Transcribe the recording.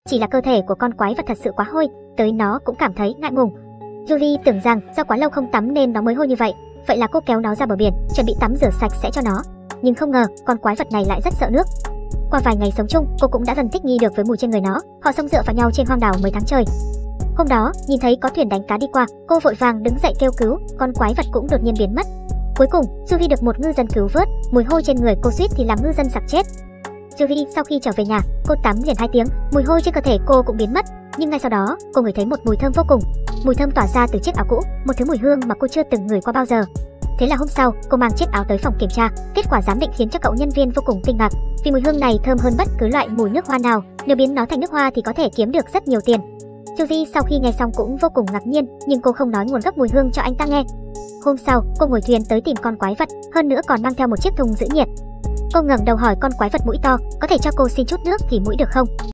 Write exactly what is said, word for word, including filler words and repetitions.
chỉ là cơ thể của con quái vật thật sự quá hôi, tới nó cũng cảm thấy ngại ngùng. Yuri tưởng rằng do quá lâu không tắm nên nó mới hôi như vậy, vậy là cô kéo nó ra bờ biển, chuẩn bị tắm rửa sạch sẽ cho nó. Nhưng không ngờ, con quái vật này lại rất sợ nước. Qua vài ngày sống chung, cô cũng đã dần thích nghi được với mùi trên người nó. Họ sống dựa vào nhau trên hoang đảo mấy tháng trời. Hôm đó, nhìn thấy có thuyền đánh cá đi qua, cô vội vàng đứng dậy kêu cứu, con quái vật cũng đột nhiên biến mất. Cuối cùng, Yuri được một ngư dân cứu vớt, mùi hôi trên người cô suýt thì làm ngư dân sặc chết. Yuri sau khi trở về nhà, cô tắm liền hai tiếng, mùi hôi trên cơ thể cô cũng biến mất. Nhưng ngay sau đó, cô ngửi thấy một mùi thơm vô cùng. Mùi thơm tỏa ra từ chiếc áo cũ, một thứ mùi hương mà cô chưa từng ngửi qua bao giờ. Thế là hôm sau, cô mang chiếc áo tới phòng kiểm tra. Kết quả giám định khiến cho cậu nhân viên vô cùng kinh ngạc, vì mùi hương này thơm hơn bất cứ loại mùi nước hoa nào. Nếu biến nó thành nước hoa thì có thể kiếm được rất nhiều tiền. Yuri sau khi nghe xong cũng vô cùng ngạc nhiên, nhưng cô không nói nguồn gốc mùi hương cho anh ta nghe. Hôm sau, cô ngồi thuyền tới tìm con quái vật, hơn nữa còn mang theo một chiếc thùng giữ nhiệt. Cô ngẩng đầu hỏi con quái vật mũi to, có thể cho cô xin chút nước thì mũi được không?